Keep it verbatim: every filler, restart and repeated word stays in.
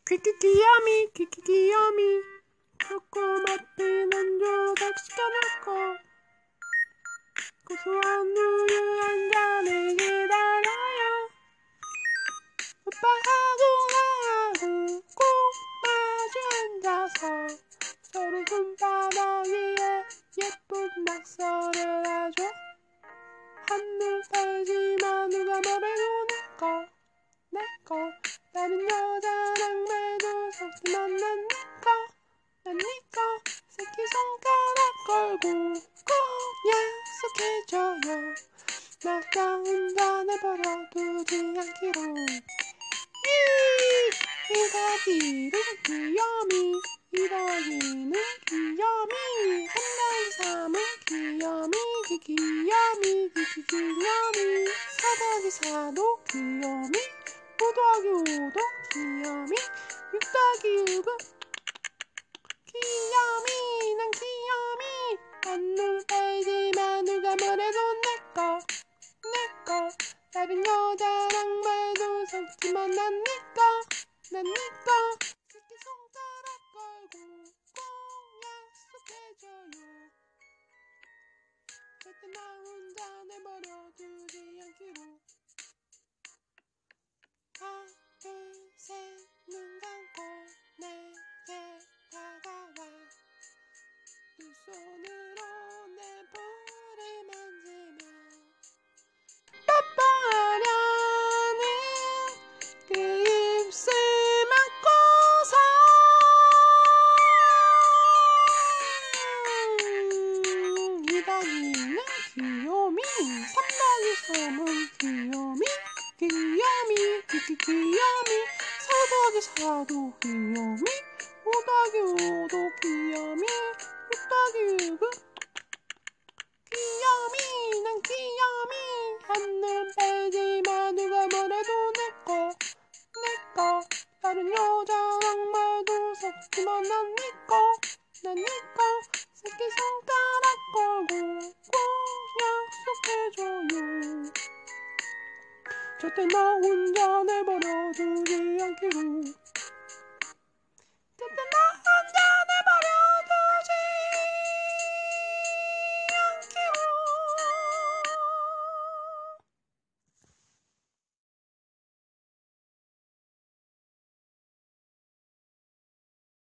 귀끼 귀요미 귀끼 귀요미 초코맛은 한조각 시켜놓고 고소한 우유 한 잔을 기다려요. 오빠하고 나하고 꼭 마주 앉아서 서로 손바닥 위에 예쁜 낙서를 하죠. 한눈 팔지만 누가 뭐래도 내꺼 내꺼 다른 여자랑 말도 섞지만 난 니꺼 난 니꺼 새끼손가락 걸고 꼭 약속해줘요. 나 혼자 내버려 두지 않기로. 이 더하기는 귀요미 이 더하기는 귀요미 한 더하기 삼은 귀요미 귀 귀요미 귀 귀 귀요미 사 더하기 사도 귀요미 오 더하기 오도 귀요미 육 더하기 육은 귀요미 난 귀요미 한눈 팔지만 누가 뭐래도 내꺼 내꺼 다른 여자랑 말도 섞지만 난 니꺼 난 니꺼 새끼손가락 걸고 꼭 약속해줘요. 절대 나 혼자 내버려 두지 않기로. 하나 둘 셋 눈 감고 내게 다가와 두 손으로 내 볼을 만지며 뽀뽀하려는 그 입술 막고서 이 더하기는 귀요미 삼 더하기 삼은 귀요미 귀요미 귀귀 귀요미 사 더하기 사도 귀요미 오 더하기 오도 귀요미 육 더하기 육은 귀요미 난 귀요미 한눈 팔지만 누가 뭐래도 내꺼 내꺼 다른 여자랑 말도 섞지만 난 니꺼 난 니꺼 새끼손가락 걸고 꼭 약속해줘요. 절대 나 혼자 내버려 두지